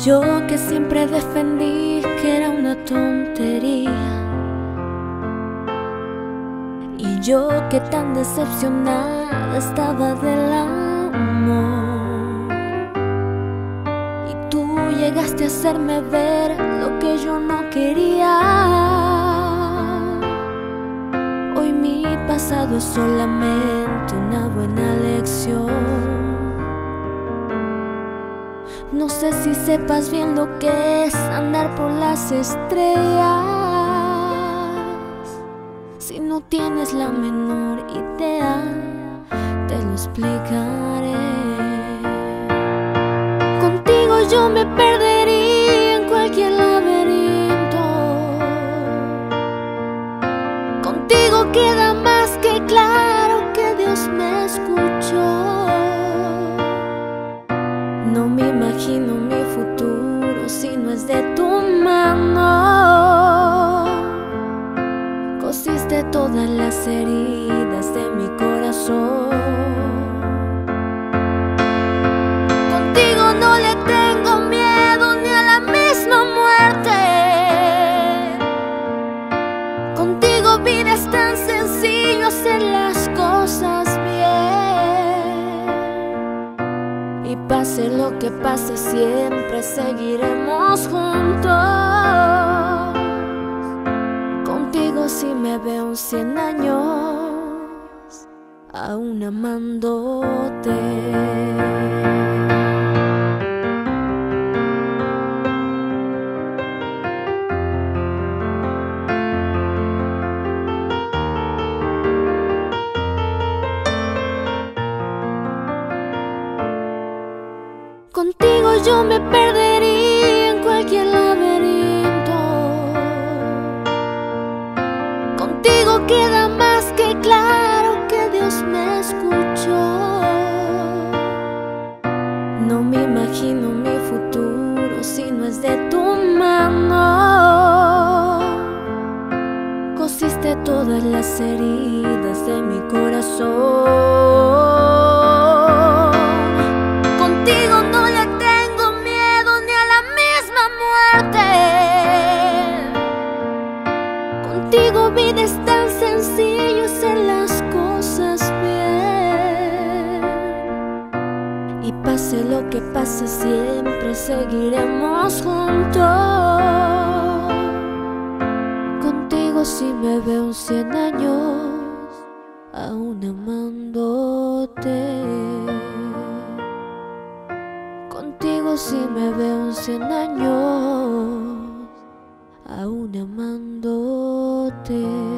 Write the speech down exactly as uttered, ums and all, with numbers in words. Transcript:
Yo que siempre defendí que era una tontería, y yo que tan decepcionada estaba del amor, y tú llegaste a hacerme ver lo que yo no quería. Hoy mi pasado es solamente una buena lección. No sé si sepas bien lo que es andar por las estrellas. Si no tienes la menor idea, te lo explicaré. Contigo yo me perdería en cualquier laberinto. Contigo queda más que claro que Dios me escuchó. No me imagino mi futuro si no es de tu mano. Cosiste todas las heridas de mi corazón. Contigo no le tengo miedo ni a la misma muerte. Contigo vida es tan sencillo hacer las cosas bien. Y pase lo que pase, siempre seguiremos juntos. Contigo si me veo en cien años, aún amándote. Contigo yo me perdería en cualquier laberinto. Contigo queda más que claro que Dios me escuchó. No me imagino mi futuro si no es de tu mano. Cosiste todas las heridas de mi corazón. Contigo vida es tan sencillo hacer las cosas bien. Y pase lo que pase, siempre seguiremos juntos. Contigo si me veo en cien años, aún amándote. Contigo si me veo en cien años, aún amándote.